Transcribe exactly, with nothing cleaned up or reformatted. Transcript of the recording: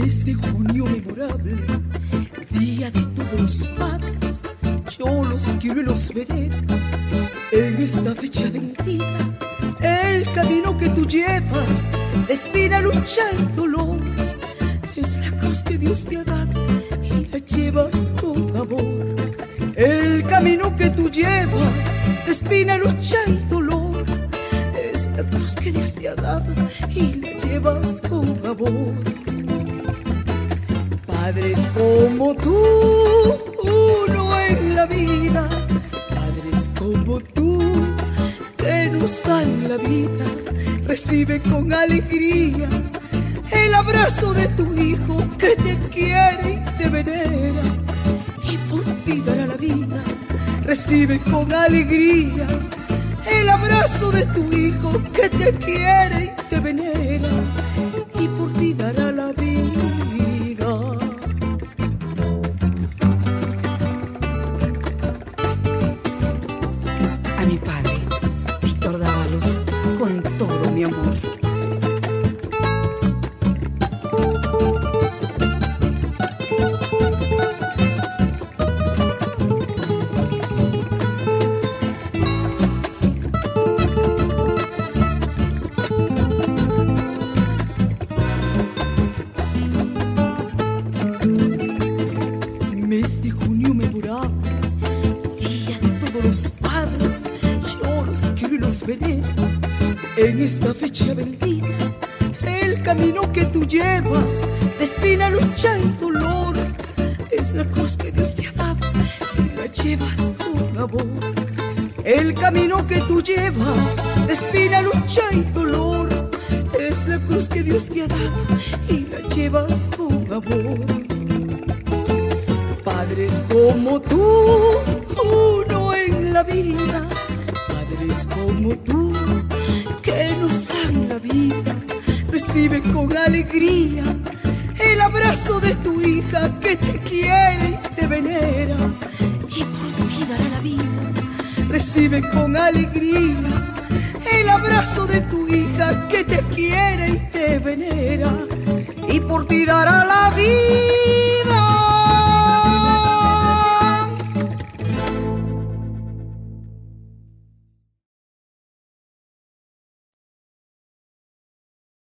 Mes de junio memorable, día de todos los padres, yo los quiero y los veré. En esta fecha bendita, el camino que tú llevas, de espina, lucha y dolor, es la cruz que Dios te ha dado y la llevas con amor. El camino que tú llevas, de espina, lucha y dolor, es la cruz que Dios te ha dado y la llevas con amor. Padres como tú, uno en la vida, padres como tú, que nos dan la vida. Recibe con alegría el abrazo de tu hijo que te quiere y te venera, y por ti dará la vida. Recibe con alegría el abrazo de tu hijo que te quiere y te venera, y por ti dará la vida. A mi padre, Víctor Dávalos, con todo mi amor. Mes de junio memorable, día de todos los padres, yo los quiero y los veré. En esta fecha bendita, el camino que tú llevas, de espina, lucha y dolor, es la cruz que Dios te ha dado y la llevas con amor. El camino que tú llevas, de espina, lucha y dolor, es la cruz que Dios te ha dado y la llevas con amor. Padres como tú, uno en la vida, padres como tú, que nos dan la vida. Recibe con alegría el abrazo de tu hija que te quiere y te venera, y por ti dará la vida. Recibe con alegría el abrazo de tu hija que te quiere y te venera,